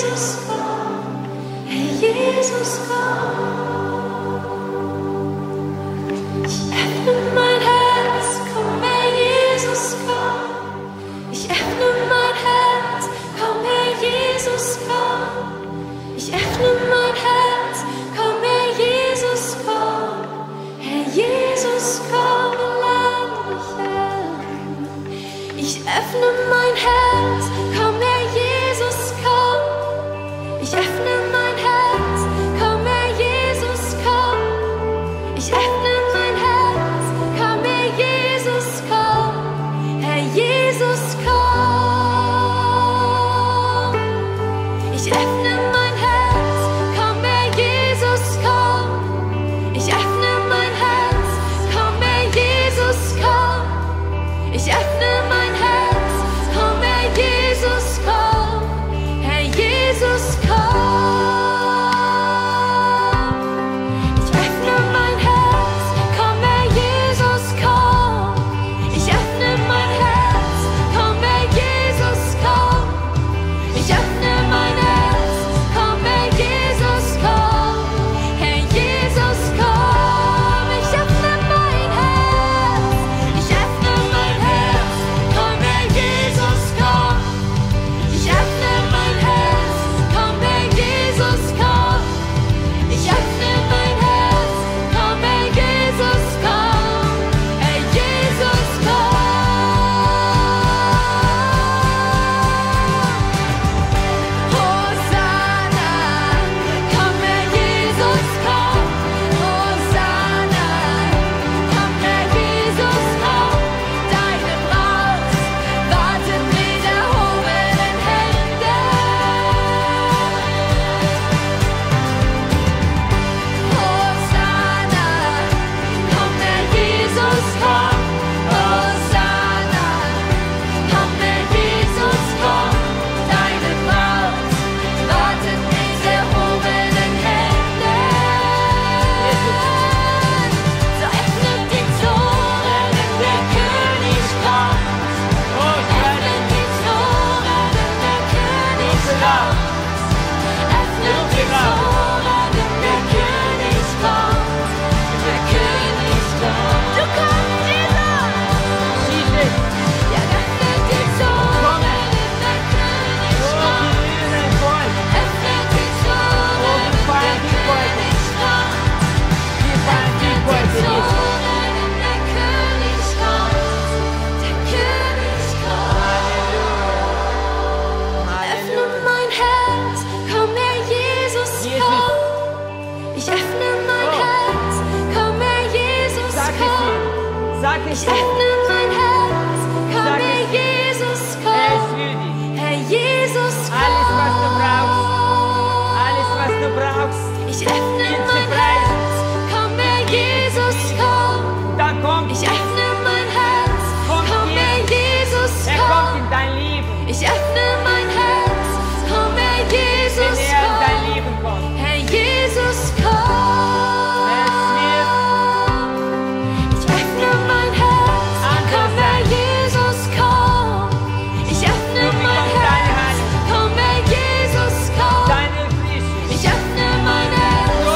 Jesus, komm. Herr Jesus, komm. Ich öffne mein Herz, komm, Herr Jesus, komm. Ich öffne mein Herz, komm, Herr Jesus, komm. Ich öffne mein Herz, komm, Herr Jesus, komm. Herr Jesus, komm, lade mich ein. Ich öffne mein Herz, komm, Herr Jesus, komm. Ich öffne mein Herz, komm, Herr Jesus, komm. Ich öffne mein Herz, komm, Herr Jesus, komm. Herr Jesus, komm. Ich öffne mein Herz, komm, Herr Jesus, komm. Ich öffne mein Herz, komm, Herr Jesus, komm. Ich öffne mein Herz, komm, Herr Jesus, komm. Herr Jesus, komm. Ich öffne mein Herz, komm, Herr Jesus, komm. Ich öffne mein Herz, komm, Herr Jesus, komm. Ich öffne mein Herz, komm, Herr Jesus, komm. Herr Jesus, komm. Ich öffne mein Herz, ich öffne mein Herz, komm, Herr Jesus, komm. Ich öffne mein Herz, komm, Herr Jesus, komm. Ich öffne mein Herz, komm, Herr Jesus, komm. Herr Jesus, komm. Hosanna, komm, Herr Jesus, komm. Hosanna, komm, Herr Jesus, komm. Deine Braut wartet mit erhobenen Händen. Hosanna, komm, Herr Jesus, komm. Hosanna, komm, Herr Jesus, komm. Deine Braut wartet mit erhobenen Händen. So öffnet die Tore, denn der König kommt. Öffnet die Tore, denn der König kommt. Öffnet die Tore, denn der König kommt. Der König kommt. Du kommst, Jesus! Ja, öffnet die Tore, denn der König kommt. Öffnet die Tore, denn der König kommt. Öffnet die Tore, denn der König kommt. Der König kommt. Öffne mein Herz, komm, Herr Jesus, komm. Ich öffne mein Herz, komm, Herr Jesus, komm. Sag es Ich ihm. öffne mein Herz, komm, Sag es Herr ihm. Jesus, Er ist komm. würdig. Herr Jesus, komm. Alles, was du brauchst. Alles, was du brauchst. Ich öffne Ihn zu mein preisen. Herz, komm, Herr Jesus, komm. Dann kommt Ich öffne mein Herz, Kommt komm, Jesus. Herr Jesus, er kommt komm. in dein Leben. Ich öffne mein Herz, komm, Herr Wenn Jesus, er in dein komm. Leben kommt. Herr Jesus, komm. Es wird Ich öffne mein Herz, komm, Herr Jesus, komm. Ich öffne Du mein bekommst deine Herz, Heilung. komm, Herr Jesus, komm. deine Frische. Ich öffne mein Herz,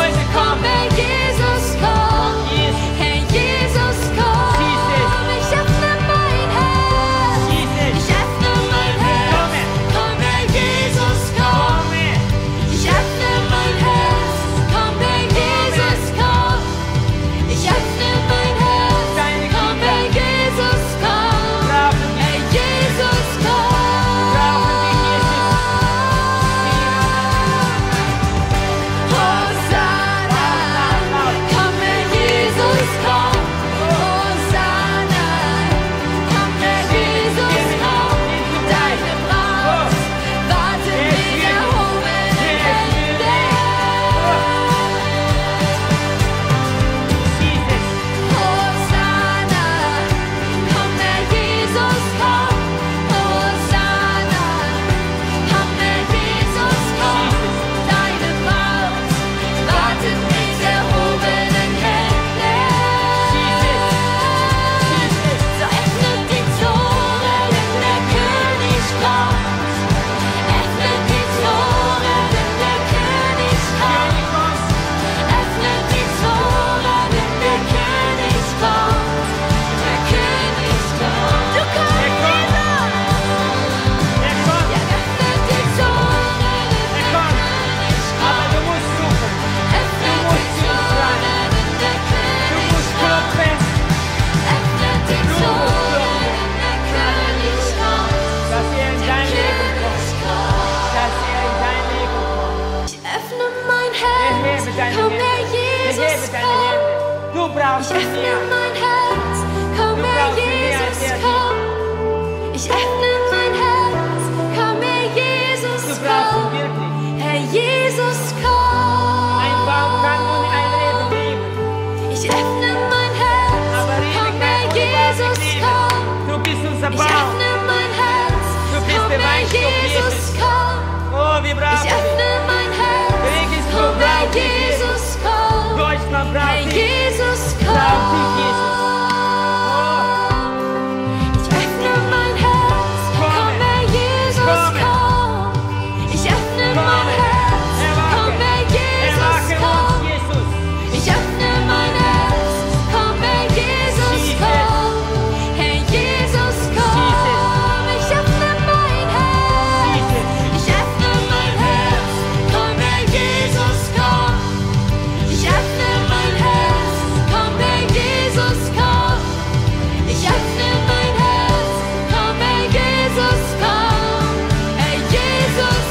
gebe deine Hände. Du brauchst Ich mich öffne mehr. mein Herz, komm Du Herr brauchst mich mehr als Jesus, der komm. Ich öffne mein Herz, komm Herr Jesus, Du brauchst ihn komm. wirklich. Herr Jesus, komm. Ein Baum kann ohne ein Reben leben. Ich öffne mein Herz, Aber Rebe komm kann Herr ohne Baum Jesus, nicht komm. leben. Du bist unser Ich Baum. öffne mein Herz, Du bist komm der Herr Weinstock Jesus, Jesus. komm. Oh, wir Ich brauchen dich. öffne mein Herz, Regensburg komm Herr braucht dich, Jesus, komm. Deutschland Herr braucht dich. Jesus, Braucht dich, komm. Jesus. Oh, Ich öffne mein Herz, komm Herr Jesus, Komme. komm. Ich öffne mein Herz, komm Herr Jesus, erwache komm. uns, Jesus. Ich öffne mein Herz, komm Herr Jesus, komm. Herr Jesus, komm. Ich öffne mein Herz, ich öffne mein Herz, komm Herr Jesus, komm. Ich öffne mein Herz, komm Herr Jesus, komm. Ich öffne mein Herz, komm Herr Jesus, komm. Herr Jesus,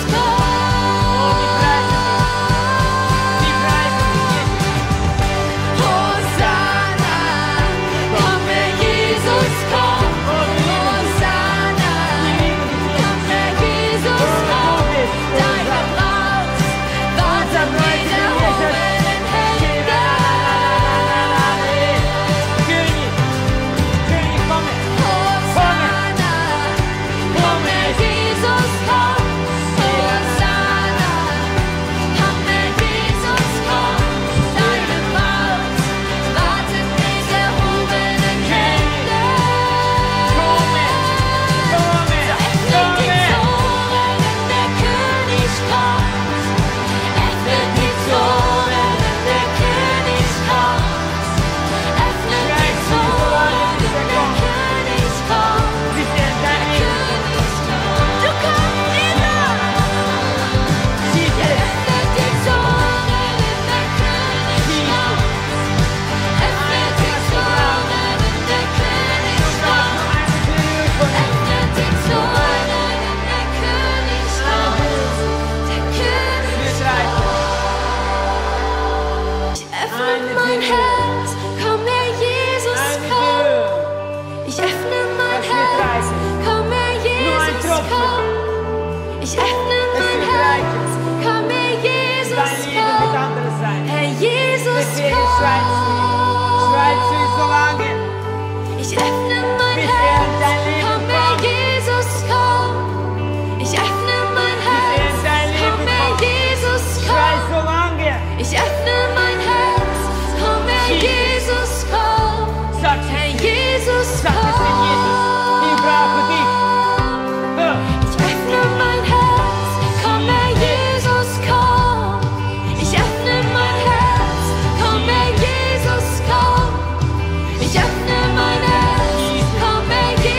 Die preisen dich, Jesus. Hosanna, komm Herr Jesus, komm. Hosanna, komm Herr Jesus, komm. Deine Braut wartet mit erhobenen Händen. König, König, komme. Hosanna, komm Herr Jesus, komm. Hosanna, komm Herr Jesus, komm. Deine Braut wartet mit erhobenen Händen. Komme, komme, Öffnet die komme. Tore, wenn der König kommt. Öffnet die Tore, wenn der König kommt. Öffnet die Tore, wenn der König kommt. Sie sind dein Leben. Du kommst wieder! Jesus, Öffnet die Tore, wenn der König kommt. Öffnet die Tore, wenn der König kommt. Öffnet die Tore, wenn der König kommt. Der König wir schreiten. Ich öffne mein Herz, komm Herr Jesus, Eine komm. Tür. Ich öffne mein Das wird Herz, reichen. komm Herr ein Jesus, Tropfen. komm. Ich öffne mein wird Herz, reichen. komm Herr Jesus, Dein Leben wird komm. anders sein. Herr Jesus, Deswegen schreit zu ihm. Schreit zu ihm so lange. Ich öffne mein Bis er in dein Herz, Leben komm Herr kommt. Jesus, komm. Ich öffne mein er in Herz, dein Leben komm Herr kommt. Jesus, Schrei komm. so lange. Ich öffne mein Herz, komm Herr Jesus, komm. Sag es Herr ihm. Jesus, Sag es ihm, Jesus. Ich brauche dich. Ich öffne mein Herz, komm Herr Jesus, komm. Ich öffne mein Herz, komm Herr Jesus, komm. Ich öffne mein Herz, komm Herr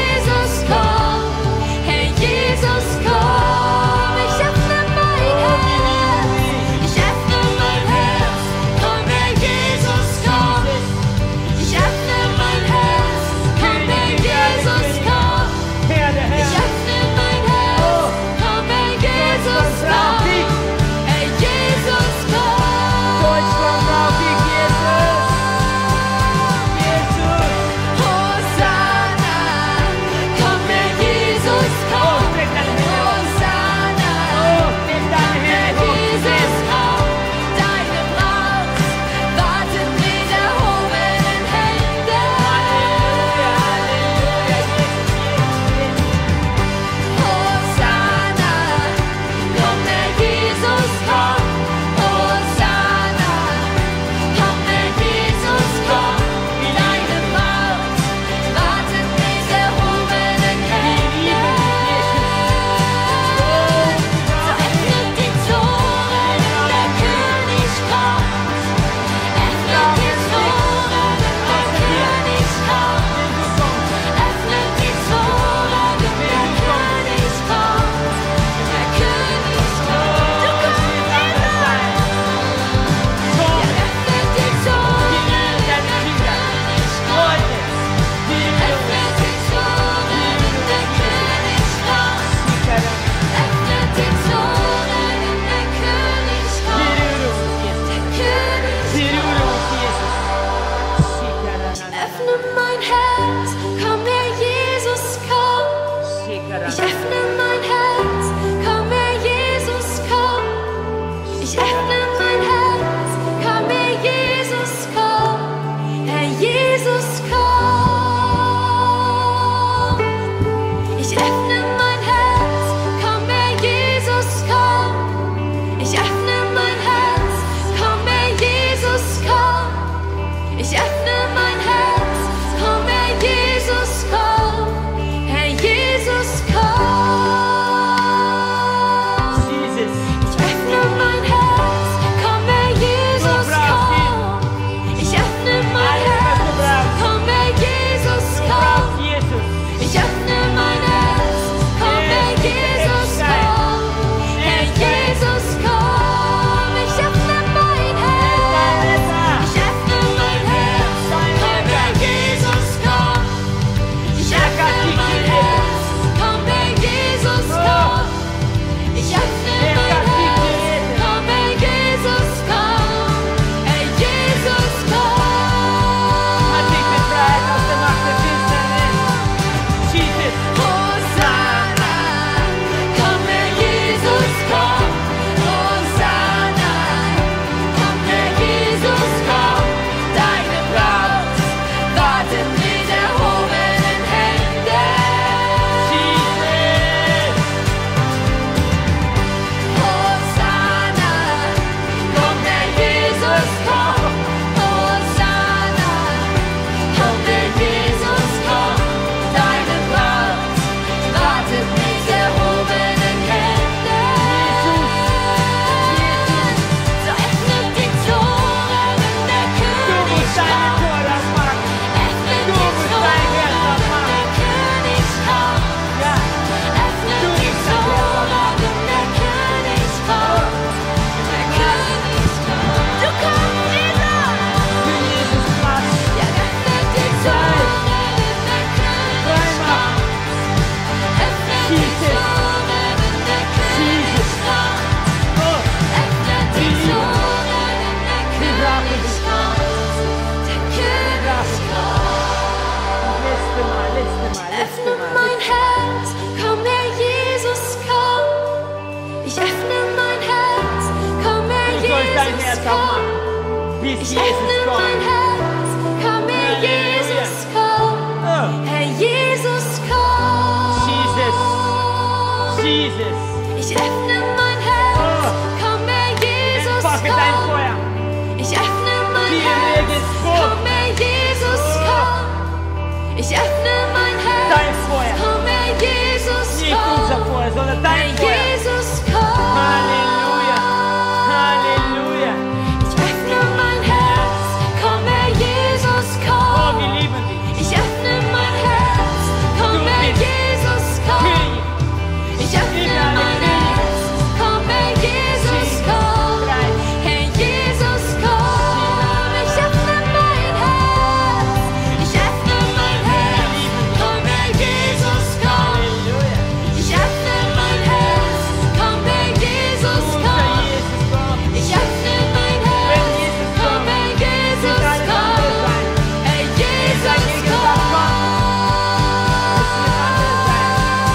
das auch machen, bis Ich Jesus öffne mein kommt. Herz, komm, Herr Jesus, komm. Oh, Herr Jesus, komm. Jesus, Jesus. Ich öffne mein Herz, komm, Herr Jesus, Entfache dein komm. Feuer. Ich öffne mein Dir Herz, legt vor. komm, Herr Jesus, komm. Ich öffne mein Herz, Dein Feuer. komm, Herr Jesus, Nicht unser komm. Feuer, sondern Herr dein Feuer. Jesus, komm. Halleluja, Halleluja. Ich öffne mein Herz, komm, Herr Jesus, Oh, komm. wir lieben dich. Ich öffne mein Herz, komm, Du Herr bist Jesus, komm. König. Ich öffne mein Herz, komm, Herr Jesus, komm. Herr Jesus, komm. Ich öffne mein Herz, ich öffne mein Herz, komm, Herr Jesus, komm. Halleluja. Ich öffne mein Herz, komm, Herr Jesus, Unser komm. Jesus kommt. Ich öffne mein Wenn Herz, Jesus komm, kommt, Herr Jesus, wird alles anders komm. sein. Herr Wenn Jesus, seine Gegenwart komm. kommt, es wird anders sein.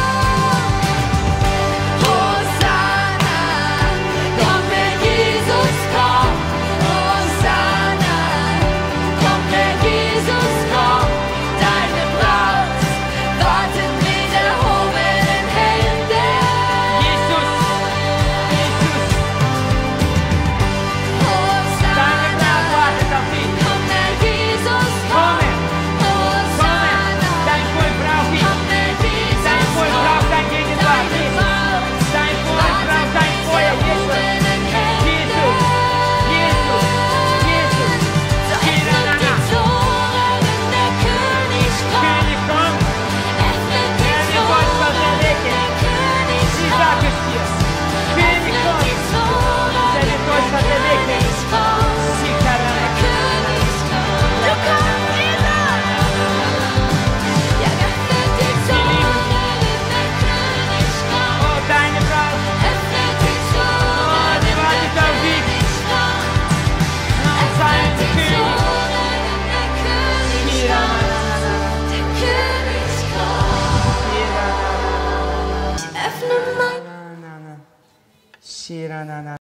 Hosanna, komm, Herr Jesus, komm. Hosanna, komm, Herr Jesus, komm. Deine Braut wartet mit erhobenen Händen. Jesus, Jesus, deine Hosanna, Braut wartet auf dich. komm, Herr Jesus, komm. Komme, Hosanna, dein Volk braucht dich. komm, Herr Jesus, Dein Volk komm. braucht dein Gegenwart, Deine Jesus. Braut Dein Volk braucht dein Feuer, Jesus. Jesus, Jesus, Jesus. Öffnet die Tore, wenn der König kommt. König, komm. Öffnet die Herr, wir wollen was Tore, wenn erwecken. der König Ich kommt. sag es dir. König, Öffnet komm. die Tore, Der wenn wird euch was der erwecken. König kommt. Sikarana. Der König kommt. Du kommst wieder. Ja, öffnet die Tore, wenn der König kommt. Oh, deine Braut. Öffnet die Tore, Oh, die wenn der wartet auf dich. König kommt. Sein Öffnet die König. Tore, wenn der König kommt. Der König kommt. Ich öffne mein Shiranana.